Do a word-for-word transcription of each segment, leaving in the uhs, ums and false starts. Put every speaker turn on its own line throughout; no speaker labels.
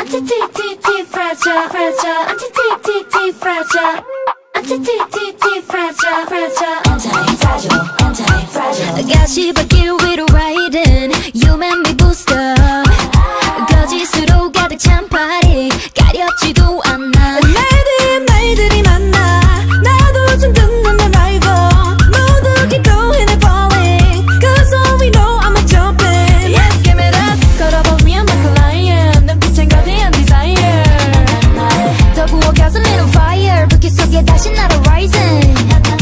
Antifragile, fragile, antifragile, antifragile, fragile, antifragile, antifragile. 가시밭길 위로 riding, you make me boost up. 거짓으로 가득 찬 party, 가렵지도 않아.
말들이 말들이 많아, 나도 좀 듣는 내 rival. 모두 keep going and falling, cause all we know I'm a jumping. Yes, give it up, 걸어보면 like a lion. 눈빛엔 거대한 desire.
더 부어 gasoline on fire, 불길 속에 다시 날아 rising.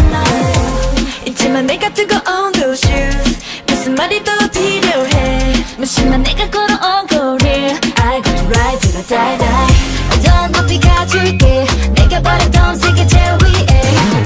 있지만 내가 뜨거운 those shoes, 무슨 말이 더 필요해.
무심한 내가 걸어온 거리, I got to ride till I die die. 더 높이 가줄게, 내가 바랬던 세계 제일 위에.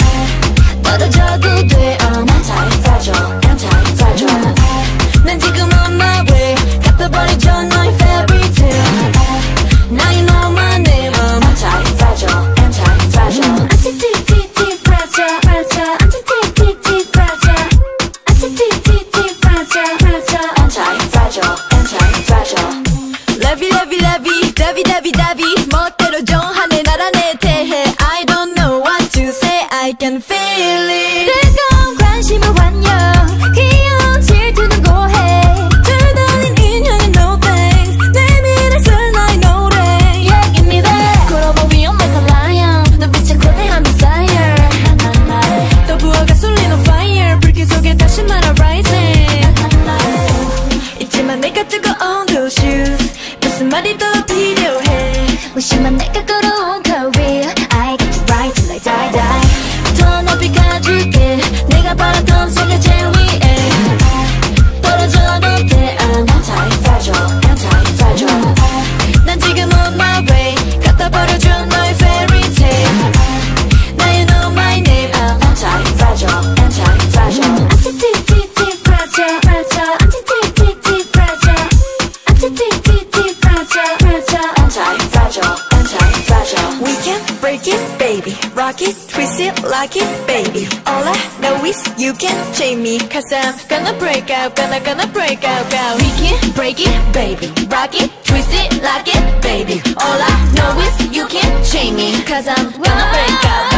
떨어져도 돼, I'm anti-fragile, anti-fragile.
난 지금 on my way, 갚아버리죠 너의 fairy tale.
Now you know my name, I'm anti-fragile, anti-fragile. Anti-fragile, fragile, anti-fragile, anti-fragile, fragile, anti-fragile, anti-fragile.
Lovey lovey lovey, lovey lovey lovey. 멋대로 정하네 나라 내 대해. I don't know what to say, I can feel it.
뜨거운 관심을 환영, 귀여운 질투는 고해.
줄다린 인형은 no thanks, 내밀었을 나의 노래.
Yeah, give me that. 걸어보면 I'm like a lion, 눈빛에 거대한 desire.
더 부어 gasoline on fire, 불길 속에 다시 날아 rising. 있지만 내가 뜨거운 those shoes, 무슨 말이 더 필요해.
무심한 내가 걸어온 career, I get to ride till I die die. 더 높이 가줄게, 내가 바랐던 세계 제일 위에. 떨어져도 돼, I'm anti-fragile, anti-fragile.
난 지금 on my way, 갖다버려줘 너의 fairy tale. Now you know my name, I'm
Anti-fragile, anti-fragile. Anti-fragile, fragile, anti-fragile, anti-fragile, fragile, anti-fragile, anti-fragile.
we can break it, baby. Rock it, twist it, lock it, baby. All I know is you can chain me, cause I'm gonna break out, gonna, gonna break out, out.
We can break it, baby. Rock it, twist it, lock it, baby. All I know is you can chain me, cause I'm gonna break out.